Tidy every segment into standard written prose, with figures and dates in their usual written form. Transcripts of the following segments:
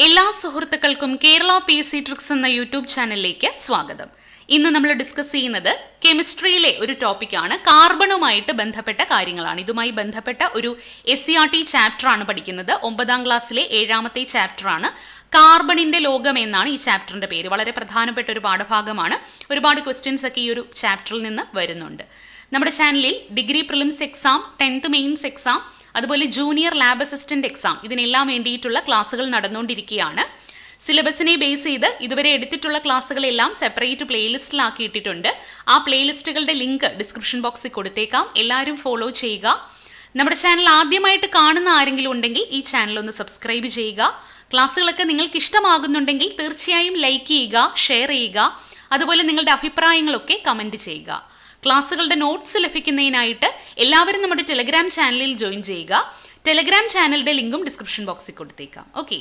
എല്ലാ സുഹൃത്തുക്കൾക്കും Kerala PSC tricks എന്ന യൂട്യൂബ് ചാനലിലേക്ക് സ്വാഗതം. ഇന്ന് നമ്മൾ ഡിസ്കസ് ചെയ്യുന്നത് കെമിസ്ട്രിയിലെ ഒരു ടോപ്പിക്കാണ്. കാർബണുമായിട്ട് ബന്ധപ്പെട്ട കാര്യങ്ങളാണ്. ഇതുമായി ബന്ധപ്പെട്ട ഒരു SCRT ചാപ്റ്റർ ആണ് പഠിക്കുന്നത്. 9ാം ക്ലാസ്സിലെ 7ാമത്തെ ചാപ്റ്റർ ആണ്. കാർബണിന്റെ ലോകം എന്നാണ് ഈ ചാപ്റ്ററിന്റെ പേര്. വളരെ പ്രധാനപ്പെട്ട ഒരു പാഠഭാഗമാണ്. ഒരുപാട് ക്വസ്റ്റ്യൻസ് ഒക്കെ ഈ ഒരു ചാപ്റ്ററിൽ നിന്ന് വരുന്നുണ്ട്. നമ്മുടെ ചാനലിൽ degree prelims exam, 10th mains exam, അതുപോലെ ജൂനിയർ ലാബ് അസിസ്റ്റന്റ് എക്സാം ഇതിനെല്ലാം വേണ്ടിയിട്ടുള്ള ക്ലാസ്സുകൾ നടന്നുകൊണ്ടിരിക്കുകയാണ്. സിലബസിനെ ബേസ് ചെയ്ത് ഇതുവരെ എടുത്തിട്ടുള്ള ക്ലാസ്സുകളെല്ലാം സെപ്പറേറ്റ് പ്ലേലിസ്റ്റിലാക്കിയിട്ടുണ്ട്. ആ പ്ലേലിസ്റ്റുകളുടെ ലിങ്ക് ഡിസ്ക്രിപ്ഷൻ ബോക്സിൽ കൊടുത്തേക്കാം. എല്ലാവരും ഫോളോ ചെയ്യുക. നമ്മുടെ ചാനൽ ആദ്യമായിട്ട് കാണുന്ന ആരെങ്കിലും ഉണ്ടെങ്കിൽ ഈ ചാനൽ ഒന്ന് സബ്സ്ക്രൈബ് ചെയ്യുക. ക്ലാസ്സുകളൊക്കെ നിങ്ങൾക്ക് ഇഷ്ടമാകുന്നുണ്ടെങ്കിൽ തീർച്ചയായും ലൈക്ക് ചെയ്യുക, ഷെയർ ചെയ്യുക. അതുപോലെ നിങ്ങളുടെ അഭിപ്രായങ്ങളൊക്കെ കമൻറ്റ് ചെയ്യുക. ക്ലാസ്സുകളുടെ നോട്ട്സ് ലഭിക്കുന്നതിനായിട്ട് എല്ലാവരും നമ്മുടെ ടെലഗ്രാം ചാനലിൽ ജോയിൻ ചെയ്യുക. ടെലഗ്രാം ചാനലിന്റെ ലിങ്കും ഡിസ്ക്രിപ്ഷൻ ബോക്സിൽ കൊടുത്തേക്കാം. ഓക്കെ,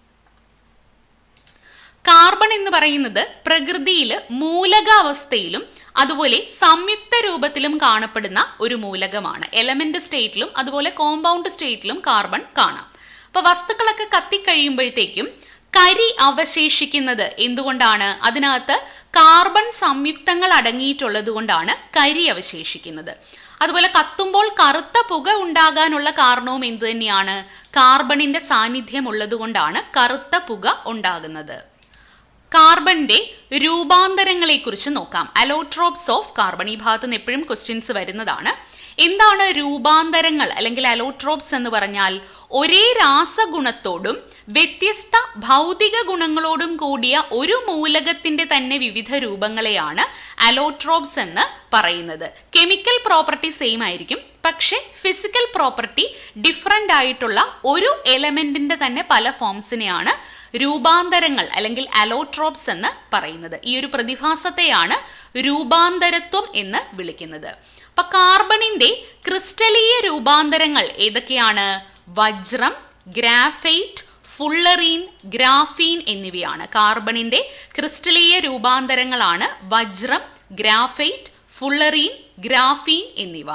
കാർബൺ എന്ന് പറയുന്നത് പ്രകൃതിയിൽ മൂലകാവസ്ഥയിലും അതുപോലെ സംയുക്ത രൂപത്തിലും കാണപ്പെടുന്ന ഒരു മൂലകമാണ്. എലമെന്റ് സ്റ്റേറ്റിലും അതുപോലെ കോമ്പൗണ്ട് സ്റ്റേറ്റിലും കാർബൺ കാണാം. അപ്പോൾ വസ്തുക്കളൊക്കെ കത്തിക്കഴിയുമ്പോഴത്തേക്കും കരി അവശേഷിക്കുന്നത് എന്തുകൊണ്ടാണ്? അതിനകത്ത് കാർബൺ സംയുക്തങ്ങൾ അടങ്ങിയിട്ടുള്ളത് കൊണ്ടാണ് കരി അവശേഷിക്കുന്നത്. അതുപോലെ കത്തുമ്പോൾ കറുത്ത പുക ഉണ്ടാകാനുള്ള കാരണവും എന്തു തന്നെയാണ്? കാർബണിന്റെ സാന്നിധ്യം ഉള്ളത് കൊണ്ടാണ് കറുത്ത പുക ഉണ്ടാകുന്നത്. കാർബണിന്റെ രൂപാന്തരങ്ങളെ കുറിച്ച് നോക്കാം. അലോട്രോപ്സ് ഓഫ് കാർബൺ, ഈ ഭാഗത്ത് നിന്ന് എപ്പോഴും ക്വസ്റ്റ്യൻസ് വരുന്നതാണ്. എന്താണ് രൂപാന്തരങ്ങൾ അല്ലെങ്കിൽ അലോട്രോപ്സ് എന്ന് പറഞ്ഞാൽ? ഒരേ രാസഗുണത്തോടും വ്യത്യസ്ത ഭൗതിക ഗുണങ്ങളോടും കൂടിയ ഒരു മൂലകത്തിന്റെ തന്നെ വിവിധ രൂപങ്ങളെയാണ് അലോട്രോപ്സ് എന്ന് പറയുന്നത്. കെമിക്കൽ പ്രോപ്പർട്ടി സെയിം ആയിരിക്കും, പക്ഷെ ഫിസിക്കൽ പ്രോപ്പർട്ടി ഡിഫറൻ്റ് ആയിട്ടുള്ള ഒരു എലമെന്റിന്റെ തന്നെ പല ഫോംസിനെയാണ് രൂപാന്തരങ്ങൾ അല്ലെങ്കിൽ അലോട്രോപ്സ് എന്ന് പറയുന്നത്. ഈ ഒരു പ്രതിഭാസത്തെയാണ് രൂപാന്തരത്വം എന്ന് വിളിക്കുന്നത്. അപ്പൊ കാർബണിന്റെ ക്രിസ്റ്റലീയ രൂപാന്തരങ്ങൾ ഏതൊക്കെയാണ്? വജ്രം, ഗ്രാഫൈറ്റ്, ഫുള്ളറീൻ, ഗ്രാഫീൻ എന്നിവയാണ്. കാർബണിന്റെ ക്രിസ്റ്റലീയ രൂപാന്തരങ്ങളാണ് വജ്രം, ഗ്രാഫൈറ്റ്, ഫുള്ളറീൻ, ഗ്രാഫീൻ എന്നിവ.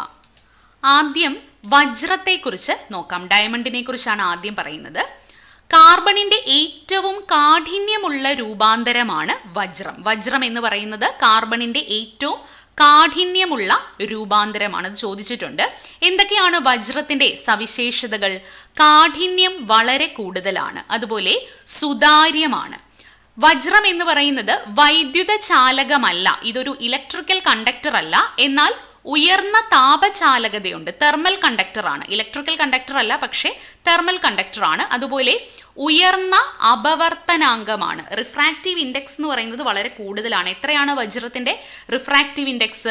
ആദ്യം വജ്രത്തെക്കുറിച്ച് നോക്കാം. ഡയമണ്ടിനെ കുറിച്ചാണ് ആദ്യം പറയുന്നത്. കാർബണിന്റെ ഏറ്റവും കാഠിന്യമുള്ള രൂപാന്തരമാണ് വജ്രം. വജ്രം എന്ന് പറയുന്നത് കാർബണിന്റെ ഏറ്റവും കാഠിന്യമുള്ള രൂപാന്തരമാണ്. അത് ചോദിച്ചിട്ടുണ്ട്. എന്തൊക്കെയാണ് വജ്രത്തിന്റെ സവിശേഷതകൾ? കാഠിന്യം വളരെ കൂടുതലാണ്, അതുപോലെ സുതാര്യമാണ്. വജ്രം എന്ന് പറയുന്നത് വൈദ്യുത ചാലകമല്ല, ഇതൊരു ഇലക്ട്രിക്കൽ കണ്ടക്ടർ അല്ല, എന്നാൽ ഉയർന്ന താപചാലകതയുണ്ട്. തെർമൽ കണ്ടക്ടർ ആണ്. ഇലക്ട്രിക്കൽ കണ്ടക്ടർ അല്ല, പക്ഷേ തെർമൽ കണ്ടക്ടർ ആണ്. അതുപോലെ ഉയർന്ന അപവർത്തനാങ്കമാണ്. റിഫ്രാക്റ്റീവ് ഇൻഡെക്സ് എന്ന് പറയുന്നത് വളരെ കൂടുതലാണ്. എത്രയാണ് വജ്രത്തിന്റെ റിഫ്രാക്റ്റീവ് ഇൻഡെക്സ്?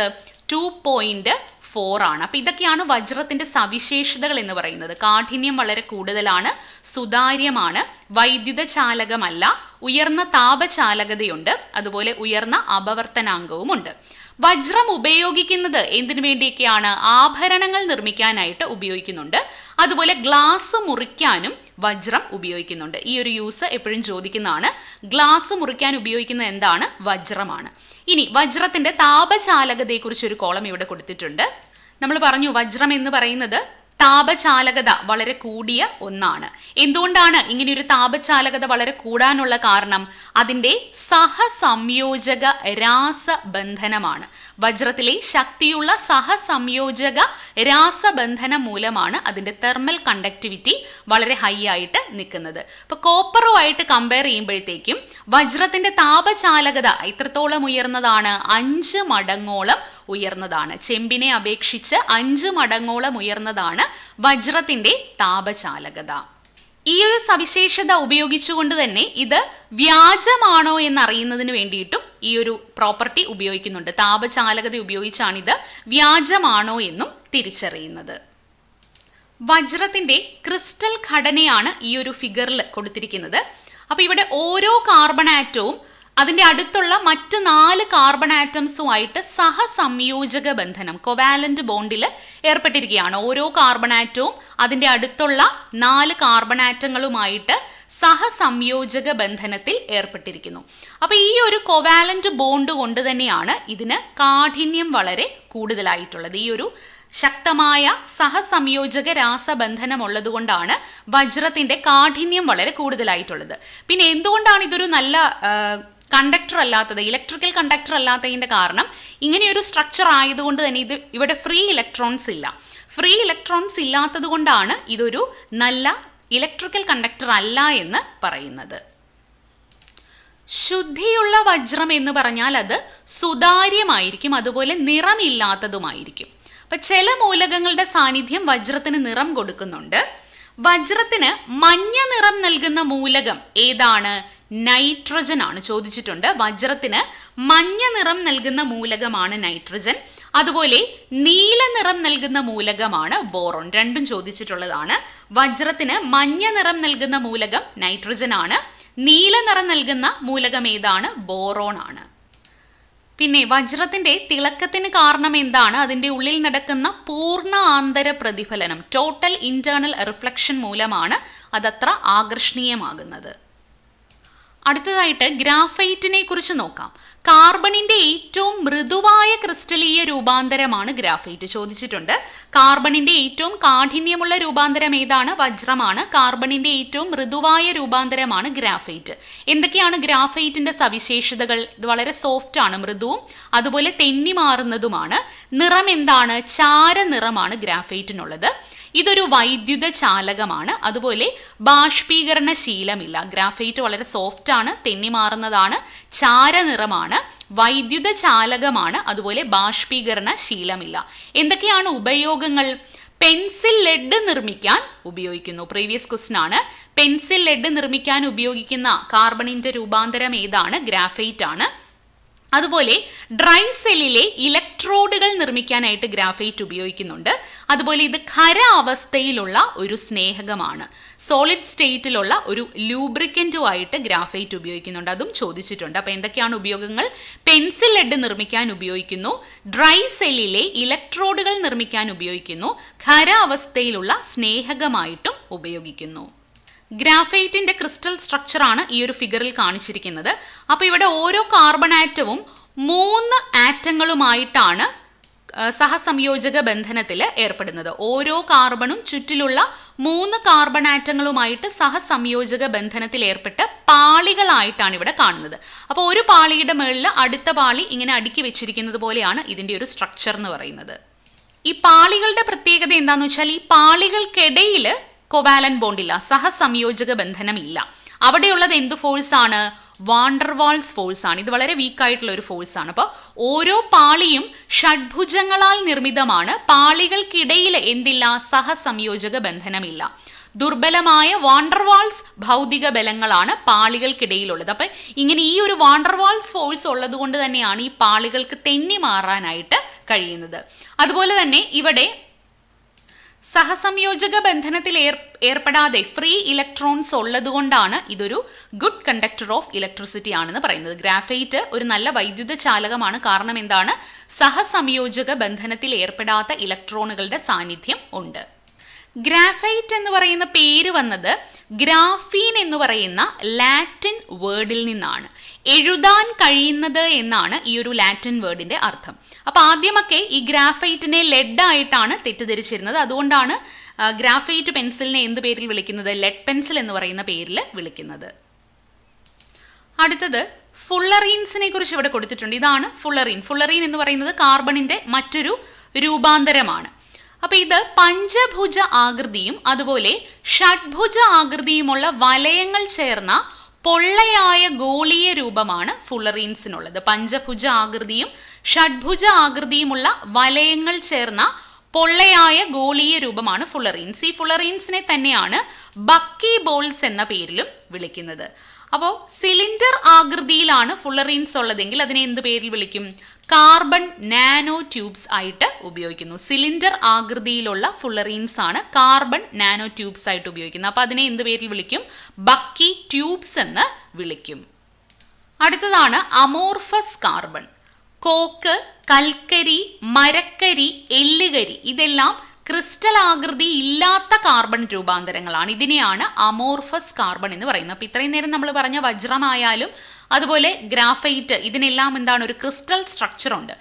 2.4 ആണ്. അപ്പൊ ഇതൊക്കെയാണ് വജ്രത്തിന്റെ സവിശേഷതകൾ എന്ന് പറയുന്നത്. കാഠിന്യം വളരെ കൂടുതലാണ്, സുതാര്യമാണ്, വൈദ്യുത ചാലകമല്ല, ഉയർന്ന താപചാലകതയുണ്ട്, അതുപോലെ ഉയർന്ന അപവർത്തനാങ്കവുമുണ്ട്. വജ്രം ഉപയോഗിക്കുന്നത് എന്തിനു വേണ്ടിയൊക്കെയാണ്? ആഭരണങ്ങൾ നിർമ്മിക്കാനായിട്ട് ഉപയോഗിക്കുന്നുണ്ട്. അതുപോലെ ഗ്ലാസ് മുറിക്കാനും വജ്രം ഉപയോഗിക്കുന്നുണ്ട്. ഈ ഒരു യൂസ് എപ്പോഴും ചോദിക്കുന്നതാണ്. ഗ്ലാസ് മുറിക്കാൻ ഉപയോഗിക്കുന്നത് എന്താണ്? വജ്രമാണ്. ഇനി വജ്രത്തിന്റെ താപചാലകതയെക്കുറിച്ച് ഒരു കോളം ഇവിടെ കൊടുത്തിട്ടുണ്ട്. നമ്മൾ പറഞ്ഞു വജ്രം എന്ന് പറയുന്നത് താപചാലകത വളരെ കൂടിയ ഒന്നാണ്. എന്തുകൊണ്ടാണ് ഇങ്ങനെയൊരു താപചാലകത വളരെ കൂടാനുള്ള കാരണം? അതിൻ്റെ സഹസംയോജക രാസബന്ധനമാണ്. വജ്രത്തിലെ ശക്തിയുള്ള സഹസംയോജക രാസബന്ധനം മൂലമാണ് അതിൻ്റെ തെർമൽ കണ്ടക്ടിവിറ്റി വളരെ ഹൈ ആയിട്ട് നിൽക്കുന്നത്. ഇപ്പോൾ കോപ്പറുമായിട്ട് കമ്പയർ ചെയ്യുമ്പോഴത്തേക്കും വജ്രത്തിൻ്റെ താപചാലകത എത്രത്തോളം ഉയർന്നതാണ്? 5 മടങ്ങോളം ഉയർന്നതാണ്. ചെമ്പിനെ അപേക്ഷിച്ച് 5 മടങ്ങോളം ഉയർന്നതാണ് വജ്രത്തിന്റെ താപചാലകത. ഈ ഒരു സവിശേഷത ഉപയോഗിച്ചുകൊണ്ട് തന്നെ ഇത് വ്യാജമാണോ എന്നറിയുന്നതിന് വേണ്ടിയിട്ടും ഈ ഒരു പ്രോപ്പർട്ടി ഉപയോഗിക്കുന്നുണ്ട്. താപചാലകത ഉപയോഗിച്ചാണ് ഇത് വ്യാജമാണോ എന്നും തിരിച്ചറിയുന്നത്. വജ്രത്തിന്റെ ക്രിസ്റ്റൽ ഘടനയാണ് ഈ ഒരു ഫിഗറിൽ കൊടുത്തിരിക്കുന്നത്. അപ്പൊ ഇവിടെ ഓരോ കാർബൺ ആറ്റവും അതിൻ്റെ അടുത്തുള്ള മറ്റ് 4 കാർബൺ ആറ്റംസുമായിട്ട് സഹസംയോജക ബന്ധനം, കൊവാലന്റ് ബോണ്ടിൽ ഏർപ്പെട്ടിരിക്കുകയാണ്. ഓരോ കാർബൺ ആറ്റവും അതിൻ്റെ അടുത്തുള്ള 4 കാർബൺ ആറ്റങ്ങളുമായിട്ട് സഹസംയോജക ബന്ധനത്തിൽ ഏർപ്പെട്ടിരിക്കുന്നു. അപ്പോൾ ഈ ഒരു കൊവാലന്റ് ബോണ്ട് കൊണ്ട് തന്നെയാണ് ഇതിന് കാഠിന്യം വളരെ കൂടുതലായിട്ടുള്ളത്. ഈ ഒരു ശക്തമായ സഹസംയോജക രാസബന്ധനം ഉള്ളതുകൊണ്ടാണ് വജ്രത്തിന്റെ കാഠിന്യം വളരെ കൂടുതലായിട്ടുള്ളത്. പിന്നെ എന്തുകൊണ്ടാണ് ഇതൊരു നല്ല കണ്ടക്ടർ അല്ലാത്തത്, ഇലക്ട്രിക്കൽ കണ്ടക്ടർ അല്ലാത്തതിൻ്റെ കാരണം ഇങ്ങനെയൊരു സ്ട്രക്ചർ ആയതുകൊണ്ട് തന്നെ ഇവിടെ ഫ്രീ ഇലക്ട്രോൺസ് ഇല്ല. ഫ്രീ ഇലക്ട്രോൺസ് ഇല്ലാത്തത് കൊണ്ടാണ് ഇതൊരു നല്ല ഇലക്ട്രിക്കൽ കണ്ടക്ടർ അല്ല എന്ന് പറയുന്നത്. ശുദ്ധിയുള്ള വജ്രം എന്ന് പറഞ്ഞാൽ അത് സുതാര്യമായിരിക്കും, അതുപോലെ നിറമില്ലാത്തതുമായിരിക്കും. അപ്പം ചില മൂലകങ്ങളുടെ സാന്നിധ്യം വജ്രത്തിന് നിറം കൊടുക്കുന്നുണ്ട്. വജ്രത്തിന് മഞ്ഞ നിറം നൽകുന്ന മൂലകം ഏതാണ്? നൈട്രജൻ ആണ് ചോദിച്ചിട്ടുണ്ട്. വജ്രത്തിന് മഞ്ഞ നിറം നൽകുന്ന മൂലകമാണ് നൈട്രജൻ. അതുപോലെ നീല നിറം നൽകുന്ന മൂലകമാണ് ബോറോൺ. രണ്ടും ചോദിച്ചിട്ടുള്ളതാണ്. വജ്രത്തിന് മഞ്ഞ നിറം നൽകുന്ന മൂലകം നൈട്രജൻ ആണ്. നീല നിറം നൽകുന്ന മൂലകം ഏതാണ്? ബോറോൺ ആണ്. പിന്നെ വജ്രത്തിന്റെ തിളക്കത്തിന് കാരണം എന്താണ്? അതിൻ്റെ ഉള്ളിൽ നടക്കുന്ന പൂർണ്ണ ആന്തര പ്രതിഫലനം, ടോട്ടൽ ഇന്റേണൽ റിഫ്ലക്ഷൻ മൂലമാണ് അതത്ര ആകർഷണീയമാകുന്നത്. അടുത്തതായിട്ട് ഗ്രാഫൈറ്റിനെ കുറിച്ച് നോക്കാം. കാർബണിന്റെ ഏറ്റവും മൃദുവായ ക്രിസ്റ്റലീയ രൂപാന്തരമാണ് ഗ്രാഫൈറ്റ് ചോദിച്ചിട്ടുണ്ട്. കാർബണിന്റെ ഏറ്റവും കാഠിന്യമുള്ള രൂപാന്തരം ഏതാണ്? വജ്രമാണ്. കാർബണിന്റെ ഏറ്റവും മൃദുവായ രൂപാന്തരമാണ് ഗ്രാഫൈറ്റ്. എന്തൊക്കെയാണ് ഗ്രാഫൈറ്റിന്റെ സവിശേഷതകൾ? ഇത് വളരെ സോഫ്റ്റ് ആണ്, മൃദുവും അതുപോലെ തെന്നി മാറുന്നതുമാണ്. നിറം എന്താണ്? ചാരനിറമാണ് ഗ്രാഫൈറ്റിനുള്ളത്. ഇതൊരു വൈദ്യുത ചാലകമാണ്, അതുപോലെ ബാഷ്പീകരണശീലമില്ല. ഗ്രാഫൈറ്റ് വളരെ സോഫ്റ്റ് ആണ്, തെന്നി മാറുന്നതാണ്, ചാരനിറമാണ്, വൈദ്യുത ചാലകമാണ്, അതുപോലെ ബാഷ്പീകരണശീലമില്ല. എന്തൊക്കെയാണ് ഉപയോഗങ്ങൾ? പെൻസിൽ ലെഡ് നിർമ്മിക്കാൻ ഉപയോഗിക്കുന്നു. പ്രീവിയസ് ക്വസ്റ്റ്യൻ ആണ്. പെൻസിൽ ലെഡ് നിർമ്മിക്കാൻ ഉപയോഗിക്കുന്ന കാർബണിന്റെ രൂപാന്തരം ഏതാണ്? ഗ്രാഫൈറ്റ് ആണ്. അതുപോലെ ഡ്രൈ സെല്ലിലെ ഇലക്ട്രോഡുകൾ നിർമ്മിക്കാനായിട്ട് ഗ്രാഫൈറ്റ് ഉപയോഗിക്കുന്നുണ്ട്. അതുപോലെ ഇത് ഖര അവസ്ഥയിലുള്ള ഒരു സ്നേഹകമാണ്. സോളിഡ് സ്റ്റേറ്റിലുള്ള ഒരു ലൂബ്രിക്കൻറ്റുമായിട്ട് ഗ്രാഫൈറ്റ് ഉപയോഗിക്കുന്നുണ്ട്. അതും ചോദിച്ചിട്ടുണ്ട്. അപ്പോൾ എന്തൊക്കെയാണ് ഉപയോഗങ്ങൾ? പെൻസിൽ ലെഡ് നിർമ്മിക്കാൻ ഉപയോഗിക്കുന്നു, ഡ്രൈ സെല്ലിലെ ഇലക്ട്രോഡുകൾ നിർമ്മിക്കാൻ ഉപയോഗിക്കുന്നു, ഖര അവസ്ഥയിലുള്ള സ്നേഹകമായിട്ടും ഉപയോഗിക്കുന്നു. ഗ്രാഫൈറ്റിന്റെ ക്രിസ്റ്റൽ സ്ട്രക്ചറാണ് ഈ ഒരു ഫിഗറിൽ കാണിച്ചിരിക്കുന്നത്. അപ്പോൾ ഇവിടെ ഓരോ കാർബൺ ആറ്റവും 3 ആറ്റങ്ങളുമായിട്ടാണ് സഹസംയോജക ബന്ധനത്തിൽ ഏർപ്പെടുന്നത്. ഓരോ കാർബണും ചുറ്റിലുള്ള 3 കാർബൺ ആറ്റങ്ങളുമായിട്ട് സഹസംയോജക ബന്ധനത്തിൽ ഏർപ്പെട്ട് പാളികളായിട്ടാണ് ഇവിടെ കാണുന്നത്. അപ്പോൾ ഒരു പാളിയുടെ മുകളിൽ അടുത്ത പാളി ഇങ്ങനെ അടുക്കി വെച്ചിരിക്കുന്നത് പോലെയാണ് ഇതിൻ്റെ ഒരു സ്ട്രക്ചർ എന്ന് പറയുന്നത്. ഈ പാളികളുടെ പ്രത്യേകത എന്താണെന്ന് വെച്ചാൽ ഈ പാളികൾക്കിടയിൽ കോവാലൻ ബോണ്ടില്ല, സഹസംയോജക ബന്ധനമില്ല. അവിടെയുള്ളത് എന്ത് ഫോഴ്സ് ആണ്? വാണ്ടർവാൾസ് ഫോഴ്സ് ആണ്. ഇത് വളരെ വീക്കായിട്ടുള്ള ഒരു ഫോഴ്സ് ആണ്. അപ്പോൾ ഓരോ പാളിയും ഷഡ്ഭുജങ്ങളാൽ നിർമ്മിതമാണ്. പാളികൾക്കിടയിൽ എന്തില്ല? സഹസംയോജക ബന്ധനമില്ല. ദുർബലമായ വാണ്ടർവാൾസ് ഭൗതിക ബലങ്ങളാണ് പാളികൾക്കിടയിലുള്ളത്. അപ്പം ഇങ്ങനെ ഈ ഒരു വാണ്ടർവാൾസ് ഫോഴ്സ് ഉള്ളത് കൊണ്ട് തന്നെയാണ് ഈ പാളികൾക്ക് തെന്നി മാറാനായിട്ട് കഴിയുന്നത്. അതുപോലെ തന്നെ ഇവിടെ സഹസംയോജക ബന്ധനത്തിൽ ഏർപ്പെടാതെ ഫ്രീ ഇലക്ട്രോൺസ് ഉള്ളതുകൊണ്ടാണ് ഇതൊരു ഗുഡ് കണ്ടക്ടർ ഓഫ് ഇലക്ട്രിസിറ്റി ആണെന്ന് പറയുന്നത്. ഗ്രാഫൈറ്റ് ഒരു നല്ല വൈദ്യുത ചാലകമാണ്. കാരണം എന്താണ്? സഹസംയോജക ബന്ധനത്തിൽ ഏർപ്പെടാത്ത ഇലക്ട്രോണുകളുടെ സാന്നിധ്യം ഉണ്ട്. ഗ്രാഫൈറ്റ് എന്ന് പറയുന്ന പേര് വന്നത് ഗ്രാഫീൻ എന്ന് പറയുന്ന ലാറ്റിൻ വേർഡിൽ നിന്നാണ്. എഴുതാൻ കഴിയുന്നത് എന്നാണ് ഈ ഒരു ലാറ്റിൻ വേർഡിന്റെ അർത്ഥം. അപ്പോൾ ആദ്യമൊക്കെ ഈ ഗ്രാഫൈറ്റിനെ ലെഡായിട്ടാണ് തെറ്റിദ്ധരിച്ചിരുന്നത്. അതുകൊണ്ടാണ് ഗ്രാഫൈറ്റ് പെൻസിലിനെ എന്ത് പേരിൽ വിളിക്കുന്നത്? ലെഡ് പെൻസിൽ എന്ന് പറയുന്ന പേരിൽ വിളിക്കുന്നത്. അടുത്തത് ഫുള്ളറീൻസിനെ കുറിച്ച് ഇവിടെ കൊടുത്തിട്ടുണ്ട്. ഇതാണ് ഫുള്ളറീൻ. ഫുള്ളറീൻ എന്ന് പറയുന്നത് കാർബണിന്റെ മറ്റൊരു രൂപാന്തരമാണ്. അപ്പോൾ ഇത് പഞ്ചഭുജ ആകൃതിയും അതുപോലെ ഷഡ്ഭുജ ആകൃതിയുമുള്ള വലയങ്ങൾ ചേർന്ന പൊള്ളയായ ഗോളീയ രൂപമാണ് ഫുള്ളറീൻസിനുള്ളത്. പഞ്ചഭുജ ആകൃതിയും ഷഡ്ഭുജ ആകൃതിയുമുള്ള വലയങ്ങൾ ചേർന്ന പൊള്ളയായ ഗോളീയ രൂപമാണ് ഫുള്ളറീൻസ്. ഈ ഫുള്ളറീൻസിനെ തന്നെയാണ് ബക്കി ബോൾസ് എന്ന പേരിലും വിളിക്കുന്നത്. അപ്പോൾ സിലിണ്ടർ ആകൃതിയിലാണ് ഫുള്ളറീൻസ് ഉള്ളതെങ്കിൽ അതിനെ എന്ത് പേരിൽ വിളിക്കും? കാർബൺ നാനോ ട്യൂബ്സ് ആയിട്ട് ഉപയോഗിക്കുന്നു. സിലിണ്ടർ ആകൃതിയിലുള്ള ഫുള്ളറീൻസ് ആണ് കാർബൺ നാനോ ട്യൂബ്സ് ആയിട്ട് ഉപയോഗിക്കുന്നത്. അപ്പോൾ അതിനെ എന്ത് പേരിൽ വിളിക്കും? ബക്കി ട്യൂബ്സ് എന്ന് വിളിക്കും. അടുത്തതാണ് അമോർഫസ് കാർബൺ. കോക്ക്, കൽക്കരി, മരക്കരി, എല്ലുകരി ഇതെല്ലാം ക്രിസ്റ്റൽ ആകൃതി ഇല്ലാത്ത കാർബൺ രൂപാന്തരങ്ങളാണ്. ഇതിനെയാണ് അമോർഫസ് കാർബൺ എന്ന് പറയുന്നത്. അപ്പോൾ ഇത്രയും നേരം നമ്മൾ പറഞ്ഞ വജ്രമായാലും അതുപോലെ ഗ്രാഫൈറ്റ് ഇതിനെല്ലാം എന്താണ്? ഒരു ക്രിസ്റ്റൽ സ്ട്രക്ചർ ഉണ്ട്.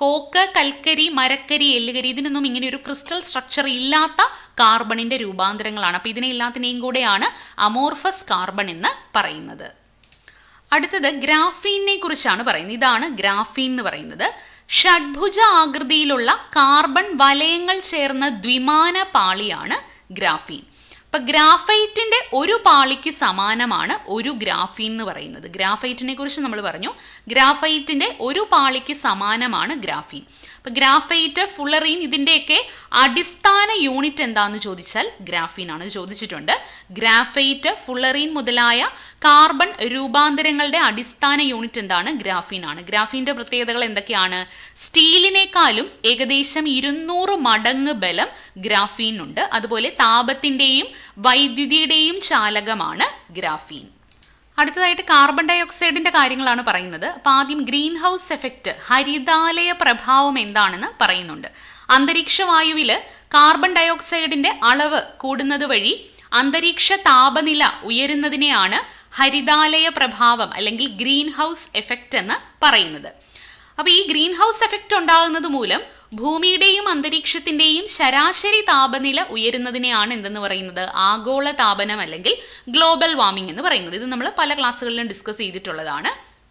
കോക്ക്, കൽക്കരി, മരക്കരി, എല്ലുകരി ഇതിനൊന്നും ഇങ്ങനെ ഒരു ക്രിസ്റ്റൽ സ്ട്രക്ചർ ഇല്ലാത്ത കാർബണിന്റെ രൂപാന്തരങ്ങളാണ്. അപ്പോൾ ഇതിനെ എല്ലാത്തിനെയും കൂടെയാണ് അമോർഫസ് കാർബൺ എന്ന് പറയുന്നത്. അടുത്തത് ഗ്രാഫീനെ കുറിച്ചാണ് പറയുന്നത്. ഇതാണ് ഗ്രാഫീൻ എന്ന് പറയുന്നത്. ഷഡ്ഭുജ ആകൃതിയിലുള്ള കാർബൺ വലയങ്ങൾ ചേർന്ന ദ്വിമാന പാളിയാണ് ഗ്രാഫീൻ. അപ്പം ഗ്രാഫൈറ്റിന്റെ ഒരു പാളിക്ക് സമാനമാണ് ഒരു ഗ്രാഫീൻ എന്ന് പറയുന്നത്. ഗ്രാഫൈറ്റിനെ കുറിച്ച് നമ്മൾ പറഞ്ഞു. ഗ്രാഫൈറ്റിന്റെ ഒരു പാളിക്ക് സമാനമാണ് ഗ്രാഫീൻ. അപ്പം ഗ്രാഫൈറ്റ്, ഫുള്ളറീൻ ഇതിൻ്റെയൊക്കെ അടിസ്ഥാന യൂണിറ്റ് എന്താണെന്ന് ചോദിച്ചാൽ ഗ്രാഫീൻ ആണ് ചോദിച്ചിട്ടുണ്ട്. ഗ്രാഫൈറ്റ്, ഫുള്ളറീൻ മുതലായ കാർബൺ രൂപാന്തരങ്ങളുടെ അടിസ്ഥാന യൂണിറ്റ് എന്താണ്? ഗ്രാഫീൻ ആണ്. ഗ്രാഫീൻ്റെ പ്രത്യേകതകൾ എന്തൊക്കെയാണ്? സ്റ്റീലിനേക്കാളും ഏകദേശം 200 മടങ്ങ് ബലം ഗ്രാഫീനുണ്ട്. അതുപോലെ താപത്തിൻ്റെയും വൈദ്യുതിയുടെയും ചാലകമാണ് ഗ്രാഫീൻ. അടുത്തതായിട്ട് കാർബൺ ഡൈ ഓക്സൈഡിന്റെ കാര്യങ്ങളാണ് പറയുന്നത്. അപ്പം ആദ്യം ഗ്രീൻ ഹൗസ് എഫക്റ്റ്, ഹരിതാലയ പ്രഭാവം എന്താണെന്ന് പറയുന്നുണ്ട്. അന്തരീക്ഷ വായുവിൽ കാർബൺ ഡൈ ഓക്സൈഡിന്റെ അളവ് കൂടുന്നത് വഴി അന്തരീക്ഷ താപനില ഉയരുന്നതിനെയാണ് ഹരിതാലയ പ്രഭാവം അല്ലെങ്കിൽ ഗ്രീൻ ഹൗസ് എഫക്റ്റ് എന്ന് പറയുന്നത്. അപ്പോൾ ഈ ഗ്രീൻ ഹൗസ് എഫക്റ്റ് ഉണ്ടാകുന്നത് മൂലം ഭൂമിയുടെയും അന്തരീക്ഷത്തിൻ്റെയും ശരാശരി താപനില ഉയരുന്നതിനെയാണ് എന്തെന്ന് പറയുന്നത്? ആഗോള താപനം അല്ലെങ്കിൽ ഗ്ലോബൽ വാർമിംഗ് എന്ന് പറയുന്നത്. ഇത് നമ്മൾ പല ക്ലാസ്സുകളിലും ഡിസ്കസ് ചെയ്തിട്ടുള്ളതാണ്.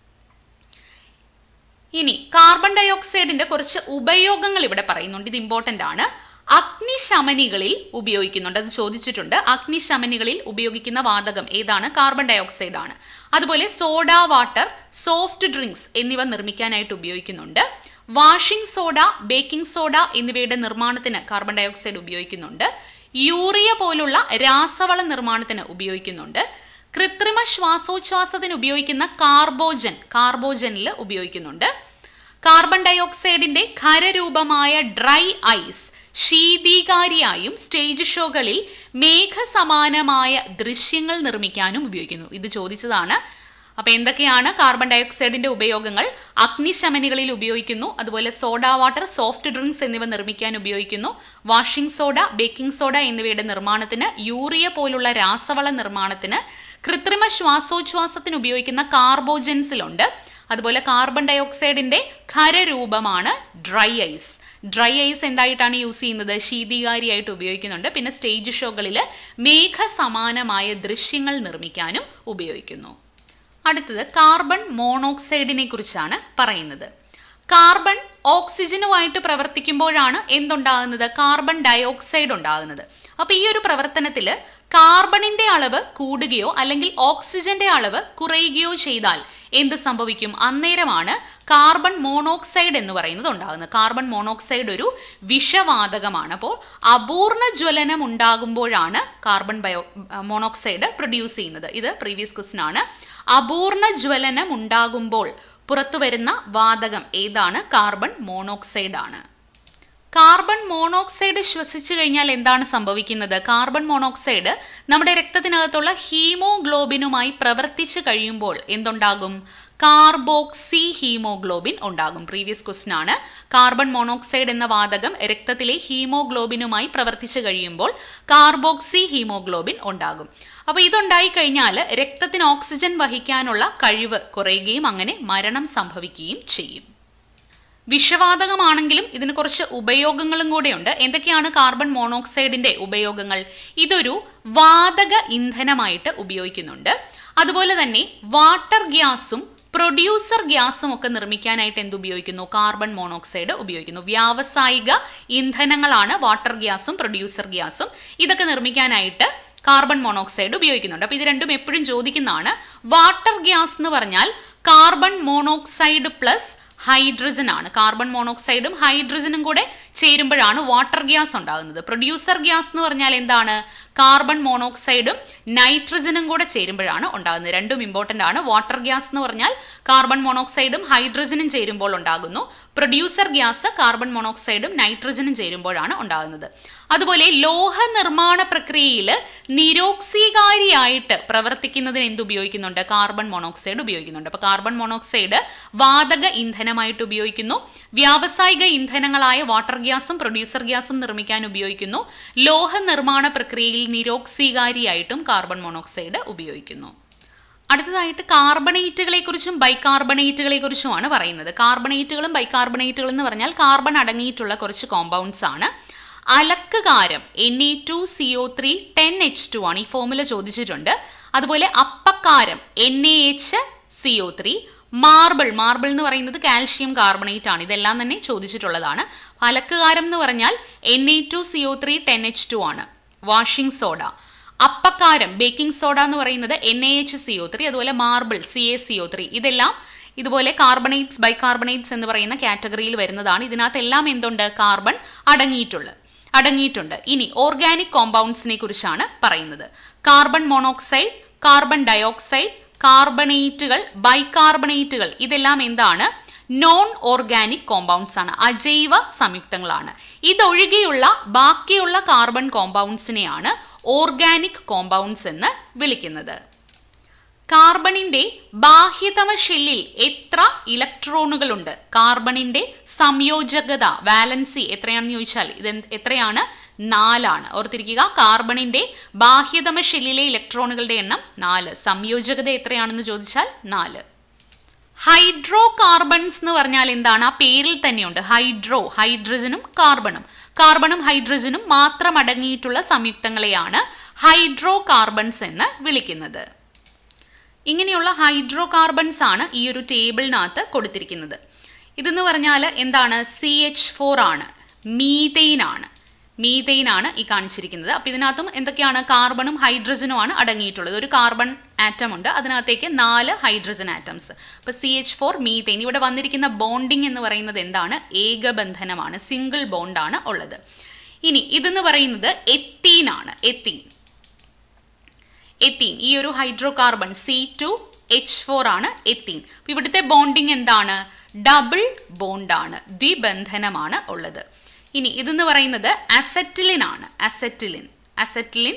ഇനി കാർബൺ ഡൈ ഓക്സൈഡിന്റെ കുറച്ച് ഉപയോഗങ്ങൾ ഇവിടെ പറയുന്നുണ്ട്. ഇത് ഇമ്പോർട്ടൻ്റ് ആണ്. അഗ്നിശമനികളിൽ ഉപയോഗിക്കുന്നുണ്ട്. അത് ചോദിച്ചിട്ടുണ്ട്. അഗ്നിശമനികളിൽ ഉപയോഗിക്കുന്ന വാതകം ഏതാണ്? കാർബൺ ഡൈ ഓക്സൈഡ് ആണ്. അതുപോലെ സോഡ വാട്ടർ, സോഫ്റ്റ് ഡ്രിങ്ക്സ് എന്നിവ നിർമ്മിക്കാനായിട്ട് ഉപയോഗിക്കുന്നുണ്ട്. വാഷിംഗ് സോഡ, ബേക്കിംഗ് സോഡ എന്നിവയുടെ നിർമ്മാണത്തിന് കാർബൺ ഡൈ ഓക്സൈഡ് ഉപയോഗിക്കുന്നുണ്ട്. യൂറിയ പോലുള്ള രാസവള നിർമ്മാണത്തിന് ഉപയോഗിക്കുന്നുണ്ട്. കൃത്രിമ ശ്വാസോച്ഛ്വാസത്തിന് ഉപയോഗിക്കുന്ന കാർബോജനിൽ ഉപയോഗിക്കുന്നുണ്ട്. കാർബൺ ഡൈ ഓക്സൈഡിന്റെ ഖരരൂപമായ ഡ്രൈ ഐസ് ശീതീകാരിയായും സ്റ്റേജ് ഷോകളിൽ മേഘസമാനമായ ദൃശ്യങ്ങൾ നിർമ്മിക്കാനും ഉപയോഗിക്കുന്നു. ഇത് ചോദിച്ചതാണ്. അപ്പോൾ എന്തൊക്കെയാണ് കാർബൺ ഡൈ ഓക്സൈഡിന്റെ ഉപയോഗങ്ങൾ? അഗ്നിശമനികളിൽ ഉപയോഗിക്കുന്നു. അതുപോലെ സോഡ വാട്ടർ, സോഫ്റ്റ് ഡ്രിങ്ക്സ് എന്നിവ നിർമ്മിക്കാൻ ഉപയോഗിക്കുന്നു. വാഷിംഗ് സോഡ, ബേക്കിംഗ് സോഡ എന്നിവയുടെ നിർമ്മാണത്തിന്, യൂറിയ പോലുള്ള രാസവള നിർമ്മാണത്തിന്, കൃത്രിമ ശ്വാസോച്ഛ്വാസത്തിന് ഉപയോഗിക്കുന്ന കാർബോജൻസിലുണ്ട്. അതുപോലെ കാർബൺ ഡൈ ഓക്സൈഡിന്റെ ഖരരൂപമാണ് ഡ്രൈ ഐസ്. ഡ്രൈ ഐസ് എന്തായിട്ടാണ് യൂസ് ചെയ്യുന്നത്? ശീതീകാരിയായിട്ട് ഉപയോഗിക്കുന്നുണ്ട്. പിന്നെ സ്റ്റേജ് ഷോകളിൽ മേഘസമാനമായ ദൃശ്യങ്ങൾ നിർമ്മിക്കാനും ഉപയോഗിക്കുന്നു. അടുത്തത് കാർബൺ മോണോക്സൈഡിനെ കുറിച്ചാണ് പറയുന്നത്. കാർബൺ ഓക്സിജനുമായിട്ട് പ്രവർത്തിക്കുമ്പോഴാണ് എന്തുണ്ടാകുന്നത്? കാർബൺ ഡൈ ഓക്സൈഡ് ഉണ്ടാകുന്നത്. അപ്പോൾ ഈ ഒരു പ്രവർത്തനത്തിൽ കാർബണിന്റെ അളവ് കൂടുകയോ അല്ലെങ്കിൽ ഓക്സിജന്റെ അളവ് കുറയുകയോ ചെയ്താൽ എന്ത് സംഭവിക്കും? അന്നേരമാണ് കാർബൺ മോണോക്സൈഡ് എന്ന് പറയുന്നത് ഉണ്ടാകുന്നത്. കാർബൺ മോണോക്സൈഡ് ഒരു വിഷവാതകമാണ്. അപ്പോൾ അപൂർണ ജ്വലനം ഉണ്ടാകുമ്പോഴാണ് കാർബൺ മോണോക്സൈഡ് പ്രൊഡ്യൂസ് ചെയ്യുന്നത്. ഇത് പ്രീവിയസ് ക്വസ്റ്റ്യൻ ആണ്. അപൂർണ ജ്വലനം ഉണ്ടാകുമ്പോൾ പുറത്തു വരുന്ന വാതകം ഏതാണ്? കാർബൺ മോണോക്സൈഡ് ആണ്. കാർബൺ മോണോക്സൈഡ് ശ്വസിച്ചു കഴിഞ്ഞാൽ എന്താണ് സംഭവിക്കുന്നത്? കാർബൺ മോണോക്സൈഡ് നമ്മുടെ രക്തത്തിനകത്തുള്ള ഹീമോഗ്ലോബിനുമായി പ്രവർത്തിച്ചു കഴിയുമ്പോൾ എന്തുണ്ടാകും? കാർബോക്സി ഹീമോഗ്ലോബിൻ ഉണ്ടാകും. പ്രീവിയസ് ക്വസ്റ്റ്യൻ ആണ്. കാർബൺ മോണോക്സൈഡ് എന്ന വാതകം രക്തത്തിലെ ഹീമോഗ്ലോബിനുമായി പ്രവർത്തിച്ചു കഴിയുമ്പോൾ കാർബോക്സി ഹീമോഗ്ലോബിൻ ഉണ്ടാകും. അപ്പോൾ ഇതുണ്ടായി കഴിഞ്ഞാൽ രക്തത്തിന് ഓക്സിജൻ വഹിക്കാനുള്ള കഴിവ് കുറയുകയും അങ്ങനെ മരണം സംഭവിക്കുകയും ചെയ്യും. വിഷവാതകമാണെങ്കിലും ഇതിന് കുറച്ച് ഉപയോഗങ്ങളും കൂടെയുണ്ട്. എന്തൊക്കെയാണ് കാർബൺ മോണോക്സൈഡിന്റെ ഉപയോഗങ്ങൾ? ഇതൊരു വാതക ഇന്ധനമായിട്ട് ഉപയോഗിക്കുന്നുണ്ട്. അതുപോലെ തന്നെ വാട്ടർ ഗ്യാസും പ്രൊഡ്യൂസർ ഗ്യാസും ഒക്കെ നിർമ്മിക്കാനായിട്ട് എന്തുപയോഗിക്കുന്നു? കാർബൺ മോണോക്സൈഡ് ഉപയോഗിക്കുന്നു. വ്യാവസായിക ഇന്ധനങ്ങളാണ് വാട്ടർ ഗ്യാസും പ്രൊഡ്യൂസർ ഗ്യാസും. ഇതൊക്കെ നിർമ്മിക്കാനായിട്ട് കാർബൺ മോണോക്സൈഡ് ഉപയോഗിക്കുന്നുണ്ട്. അപ്പോൾ ഇത് രണ്ടും എപ്പോഴും ചോദിക്കുന്നതാണ്. വാട്ടർ ഗ്യാസ് എന്ന് പറഞ്ഞാൽ കാർബൺ മോണോക്സൈഡ് പ്ലസ് ഹൈഡ്രജൻ ആണ്. കാർബൺ മോണോക്സൈഡും ഹൈഡ്രജനും കൂടെ ചേരുമ്പോഴാണ് വാട്ടർ ഗ്യാസ് ഉണ്ടാകുന്നത്. പ്രൊഡ്യൂസർ ഗ്യാസ് എന്ന് പറഞ്ഞാൽ എന്താണ്? കാർബൺ മോണോക്സൈഡും നൈട്രജനും കൂടെ ചേരുമ്പോഴാണ് ഉണ്ടാകുന്നത്. രണ്ടും ഇമ്പോർട്ടൻ്റ് ആണ്. വാട്ടർ ഗ്യാസ് എന്ന് പറഞ്ഞാൽ കാർബൺ മോണോക്സൈഡും ഹൈഡ്രജനും ചേരുമ്പോൾ ഉണ്ടാകുന്നു. പ്രൊഡ്യൂസർ ഗ്യാസ് കാർബൺ മോണോക്സൈഡും നൈട്രജനും ചേരുമ്പോഴാണ് ഉണ്ടാകുന്നത്. അതുപോലെ ലോഹ നിർമ്മാണ പ്രക്രിയയിൽ നിരോക്സീകാരിയായിട്ട് പ്രവർത്തിക്കുന്നതിന് എന്തുപയോഗിക്കുന്നുണ്ട്? കാർബൺ മോണോക്സൈഡ് ഉപയോഗിക്കുന്നുണ്ട്. അപ്പോൾ കാർബൺ മോണോക്സൈഡ് വാതക ഇന്ധനമായിട്ട് ഉപയോഗിക്കുന്നു. വ്യാവസായിക ഇന്ധനങ്ങളായ വാട്ടർ ഗ്യാസും പ്രൊഡ്യൂസർ ഗ്യാസും നിർമ്മിക്കാൻ ഉപയോഗിക്കുന്നു. ലോഹ നിർമ്മാണ പ്രക്രിയയിൽ നിരോക്സീകാരിയായിട്ടും കാർബൺ മോണോക്സൈഡ് ഉപയോഗിക്കുന്നു. അടുത്തതായിട്ട് കാർബണേറ്റുകളെ കുറിച്ചും ബൈകാർബണേറ്റുകളെ കുറിച്ചുമാണ് പറയുന്നത്. കാർബണേറ്റുകളും ബൈകാർബണേറ്റുകളും എന്ന് പറഞ്ഞാൽ കാർബൺ അടങ്ങിയിട്ടുള്ള കുറച്ച് കോമ്പൗണ്ട്സ് ആണ്. അലക്കുകാരം Na2CO3 10H2 ആണ്. ഈ ഫോമുല ചോദിച്ചിട്ടുണ്ട്. അതുപോലെ അപ്പക്കാരം NaHCO3. മാർബിൾ എന്ന് പറയുന്നത് കാൽഷ്യം കാർബണേറ്റ് ആണ്. ഇതെല്ലാം തന്നെ ചോദിച്ചിട്ടുള്ളതാണ്. അലക്കുകാരം എന്ന് പറഞ്ഞാൽ Na2CO3 10H2 ആണ്. Washing soda. അപ്പക്കാരം ബേക്കിംഗ് സോഡ എന്ന് പറയുന്നത് NaHCO3. അതുപോലെ മാർബിൾ CaCO3. ഇതെല്ലാം ഇതുപോലെ കാർബണേറ്റ്സ് ബൈകാർബണേറ്റ്സ് എന്ന് പറയുന്ന കാറ്റഗറിയിൽ വരുന്നതാണ്. ഇതിനകത്തെല്ലാം എന്തുണ്ട്? കാർബൺ അടങ്ങിയിട്ടുണ്ട്. ഇനി ഓർഗാനിക് കോമ്പൗണ്ട്സിനെ കുറിച്ചാണ് പറയുന്നത്. കാർബൺ മോണോക്സൈഡ്, കാർബൺ ഡയോക്സൈഡ്, കാർബണേറ്റുകൾ, ബൈകാർബണേറ്റുകൾ ഇതെല്ലാം എന്താണ്? നോൺ ഓർഗാനിക് കോമ്പൗണ്ട്സ് ആണ്, അജൈവ സംയുക്തങ്ങളാണ്. ഇതൊഴികെയുള്ള ബാക്കിയുള്ള കാർബൺ കോമ്പൗണ്ട്സിനെയാണ് ഓർഗാനിക് കോമ്പൗണ്ട്സ് എന്ന് വിളിക്കുന്നത്. കാർബണിന്റെ ബാഹ്യതമ ഷെല്ലിൽ എത്ര ഇലക്ട്രോണുകളുണ്ട്? കാർബണിന്റെ സംയോജകത വാലൻസി എത്രയാണെന്ന് ചോദിച്ചാൽ ഇത് എത്രയാണ്? 4 ആണ്. ഓർത്തിരിക്കുക, കാർബണിന്റെ ബാഹ്യതമ ഷെല്ലിലെ ഇലക്ട്രോണുകളുടെ എണ്ണം 4. സംയോജകത എത്രയാണെന്ന് ചോദിച്ചാൽ 4. ഹൈഡ്രോ കാർബൺസ് എന്ന് പറഞ്ഞാൽ എന്താണ്? ആ പേരിൽ തന്നെയുണ്ട്. ഹൈഡ്രജനും കാർബണും ഹൈഡ്രജനും മാത്രം അടങ്ങിയിട്ടുള്ള സംയുക്തങ്ങളെയാണ് ഹൈഡ്രോ കാർബൺസ് എന്ന് വിളിക്കുന്നത്. ഇങ്ങനെയുള്ള ഹൈഡ്രോ കാർബൺസ് ആണ് ഈ ഒരു ടേബിളിനകത്ത് കൊടുത്തിരിക്കുന്നത്. ഇതെന്ന് പറഞ്ഞാൽ എന്താണ്? CH4 ആണ്, മീതെയിൻ ആണ് ഈ കാണിച്ചിരിക്കുന്നത്. അപ്പോൾ ഇതിനകത്തും എന്തൊക്കെയാണ്? കാർബണും ഹൈഡ്രജനും ആണ് അടങ്ങിയിട്ടുള്ളത്. ഒരു കാർബൺ ആറ്റം ഉണ്ട്, അതിനകത്തേക്ക് 4 ഹൈഡ്രജൻ ആറ്റംസ്. അപ്പോൾ CH4 മീതെയിൻ. ഇവിടെ വന്നിരിക്കുന്ന ബോണ്ടിങ് എന്ന് പറയുന്നത് എന്താണ്? ഏകബന്ധനമാണ്, സിംഗിൾ ബോണ്ടാണ് ഉള്ളത്. ഇനി ഇതെന്ന് പറയുന്നത് എത്തീൻ ആണ്. എത്തീൻ ഈ ഒരു ഹൈഡ്രോ കാർബൺ C2H4 ആണ് എത്തീൻ. അപ്പോൾ ഇവിടുത്തെ ബോണ്ടിങ് എന്താണ്? ഡബിൾ ബോണ്ടാണ്, ദ്വിബന്ധനമാണ് ഉള്ളത്. ഇനി ഇതെന്ന് പറയുന്നത് അസറ്റിലിൻ ആണ്. അസറ്റിലിൻ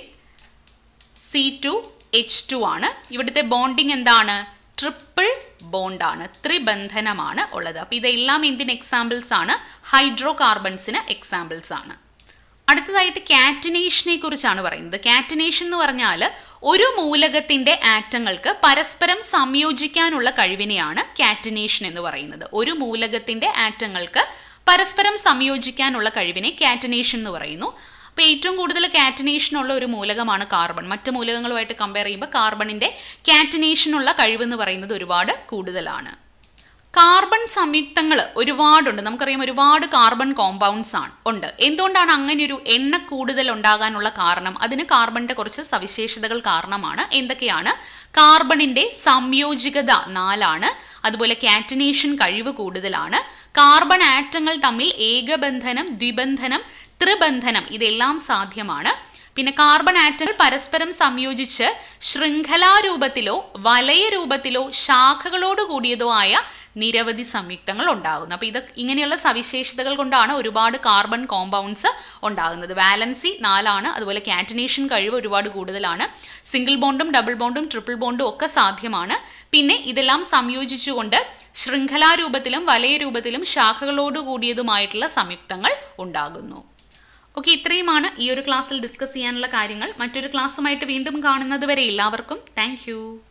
C2H2 ആണ്. ഇവിടുത്തെ ബോണ്ടിങ് എന്താണ്? ട്രിപ്പിൾ ബോണ്ടാണ്, ത്രിബന്ധനമാണ് ഉള്ളത്. അപ്പോൾ ഇതെല്ലാം എന്തിന് എക്സാമ്പിൾസ് ആണ്? ഹൈഡ്രോ കാർബൺസിന് എക്സാമ്പിൾസ് ആണ്. അടുത്തതായിട്ട് കാറ്റിനേഷനെ കുറിച്ചാണ് പറയുന്നത്. കാറ്റിനേഷൻ എന്ന് പറഞ്ഞാൽ ഒരു മൂലകത്തിന്റെ ആറ്റങ്ങൾക്ക് പരസ്പരം സംയോജിക്കാനുള്ള കഴിവിനെയാണ് കാറ്റിനേഷൻ എന്ന് പറയുന്നത്. ഒരു മൂലകത്തിന്റെ ആറ്റങ്ങൾക്ക് പരസ്പരം സംയോജിക്കാനുള്ള കഴിവിനെ കാറ്റിനേഷൻ എന്ന് പറയുന്നു. അപ്പോൾ ഏറ്റവും കൂടുതൽ കാറ്റിനേഷൻ ഉള്ള ഒരു മൂലകമാണ് കാർബൺ. മറ്റ് മൂലകങ്ങളുമായിട്ട് കമ്പയർ ചെയ്യുമ്പോൾ കാർബണിന്റെ കാറ്റിനേഷനുള്ള കഴിവെന്ന് പറയുന്നത് ഒരുപാട് കൂടുതലാണ്. കാർബൺ സംയുക്തങ്ങൾ ഒരുപാടുണ്ട്. നമുക്കറിയാം ഒരുപാട് കാർബൺ കോമ്പൗണ്ട്സ് ഉണ്ട്. എന്തുകൊണ്ടാണ് അങ്ങനെ ഒരു എണ്ണ കൂടുതൽ ഉണ്ടാകാനുള്ള കാരണം? അതിന് കാർബണിന്റെ കുറച്ച് സവിശേഷതകൾ കാരണമാണ്. എന്തൊക്കെയാണ്? കാർബണിന്റെ സംയോജികത 4 ആണ്. അതുപോലെ കാറ്റിനേഷൻ കഴിവ് കൂടുതലാണ്. കാർബൺ ആറ്റങ്ങൾ തമ്മിൽ ഏകബന്ധനം, ദ്വിബന്ധനം, ത്രിബന്ധനം ഇതെല്ലാം സാധ്യമാണ്. പിന്നെ കാർബൺ ആറ്റങ്ങൾ പരസ്പരം സംയോജിച്ച് ശൃംഖലാരൂപത്തിലോ വലയ രൂപത്തിലോ ശാഖകളോട് കൂടിയതോ ആയ നിരവധി സംയുക്തങ്ങൾ ഉണ്ടാകുന്നു. അപ്പോൾ ഇത് ഇങ്ങനെയുള്ള സവിശേഷതകൾ കൊണ്ടാണ് ഒരുപാട് കാർബൺ കോമ്പൗണ്ട്സ് ഉണ്ടാകുന്നത്. വാലൻസി 4 ആണ്. അതുപോലെ കാറ്റിനേഷൻ കഴിവ് ഒരുപാട് കൂടുതലാണ്. സിംഗിൾ ബോണ്ടും ഡബിൾ ബോണ്ടും ട്രിപ്പിൾ ബോണ്ടും ഒക്കെ സാധ്യമാണ്. പിന്നെ ഇതെല്ലാം സംയോജിച്ചുകൊണ്ട് ശൃംഖലാരൂപത്തിലും വലയ രൂപത്തിലും ശാഖകളോട് കൂടിയതുമായിട്ടുള്ള സംയുക്തങ്ങൾ ഉണ്ടാകുന്നു. ഓക്കെ, ഇത്രയുമാണ് ഈ ഒരു ക്ലാസ്സിൽ ഡിസ്കസ് ചെയ്യാനുള്ള കാര്യങ്ങൾ. മറ്റൊരു ക്ലാസ്സുമായിട്ട് വീണ്ടും കാണുന്നത് വരെ എല്ലാവർക്കും താങ്ക്